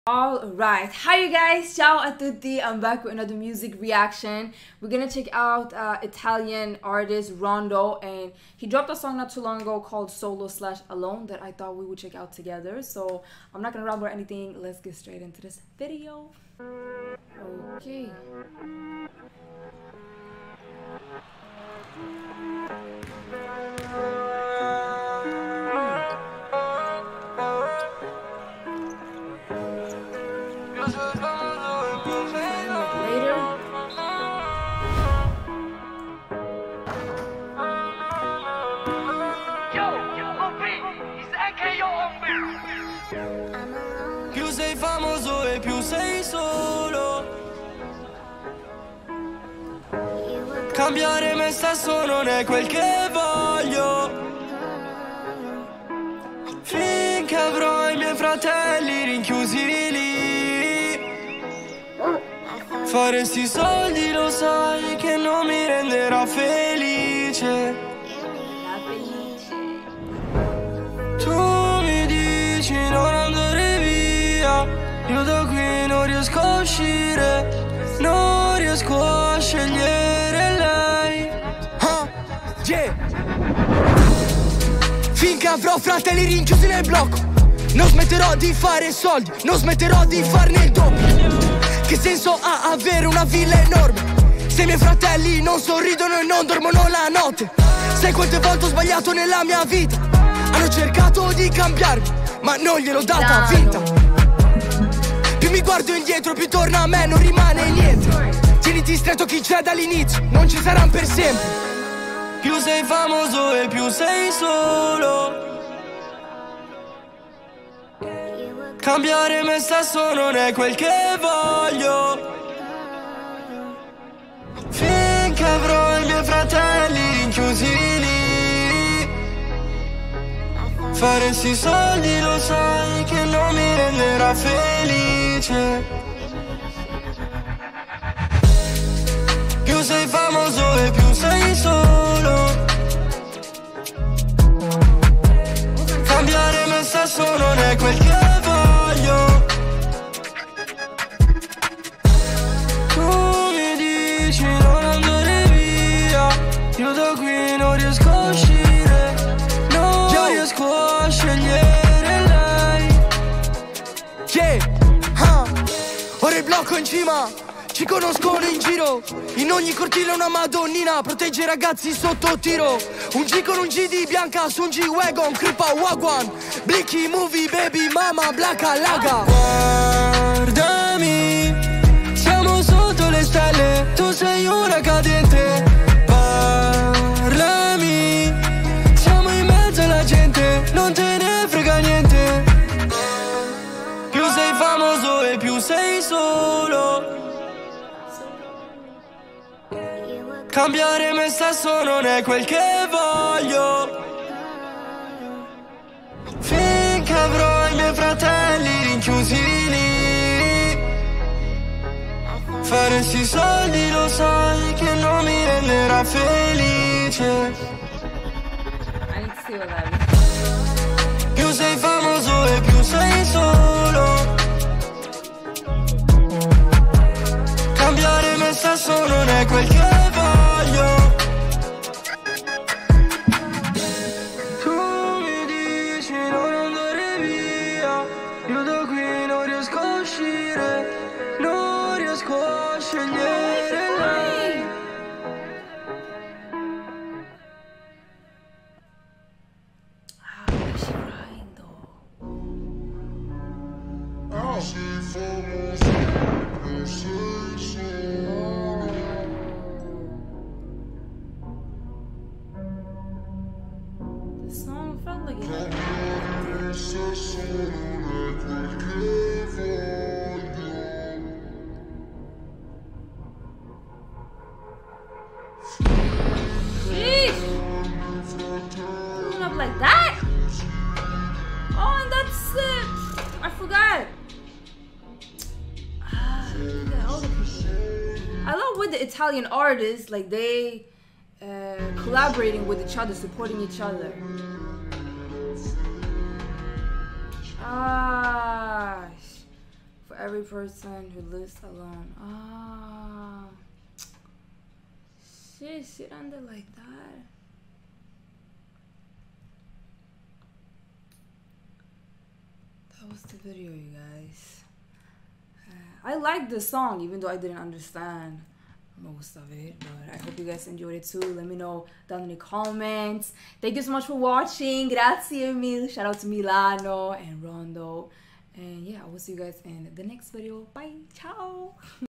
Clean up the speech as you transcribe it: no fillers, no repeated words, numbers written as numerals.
Alright, hi you guys, ciao a tutti, I'm back with another music reaction. We're gonna check out Italian artist Rondo, and he dropped a song not too long ago called Solo/Alone that I thought we would check out together. So I'm not gonna ramble or anything, let's get straight into this video. Okay. Più sei famoso e più sei solo. Cambiare me stesso non è quel che voglio. Finché avrò i miei fratelli rinchiusi lì. Fare sti soldi lo sai che non mi renderà felice. Tu mi dici non andare via, io da qui non riesco a uscire, non riesco a scegliere lei. Yeah. Finché avrò fratelli rinchiusi nel blocco, non smetterò di fare soldi, non smetterò di farne il doppio. Che senso ha avere una villa enorme se i miei fratelli non sorridono e non dormono la notte? Sai quante volte ho sbagliato nella mia vita? Hanno cercato di cambiarmi, ma non gliel'ho data vinta. Più mi guardo indietro, più torna a me, non rimane niente. Tieniti stretto chi c'è dall'inizio, non ci saranno per sempre. Più sei famoso e più sei solo. Cambiare me stesso non è quel che voglio. Finché avrò i miei fratelli rinchiusi lì. Fare sti soldi lo sai che non mi renderà felice. Più sei famoso e più sei solo. Cambiare me stesso non è quel che voglio. Tu mi dici non andare via, io da qui non riesco a uscire, non riesco a scegliere lei. Ora il blocco in cima, ci conoscono in giro. In ogni cortile una madonnina protegge i ragazzi sotto tiro. Un G con un G di bianca su un G-Wagon, Kripa Wagwan, Blicky, Movie, Baby, Mama, Blacka, Laga. Guardami, siamo sotto le stelle, tu sei una cadente. Parlami, siamo in mezzo alla gente, non te ne frega niente. Più sei famoso e più sei solo. Cambiare me stesso non è quel che voglio. Finché avrò i miei fratelli rinchiusi lì. Fare sti soldi lo sai che non mi renderà felice. Più sei famoso e più sei solo. Cambiare me stesso non è quel che voglio. Tu mi dici non andare via, io da qui non riesco a uscire, non riesco a scegliere lei. Like that? Oh, and that's it. I forgot. I love with the Italian artists, like they collaborating with each other, supporting each other. every person who lives alone. Ah. Shit ended like that. That was the video, you guys. I like the song, even though I didn't understand most of it, but I hope you guys enjoyed it too. Let me know down in the comments. Thank you so much for watching. Grazie mille. Shout out to Milano and Rondo. And yeah, I will see you guys in the next video. Bye. Ciao.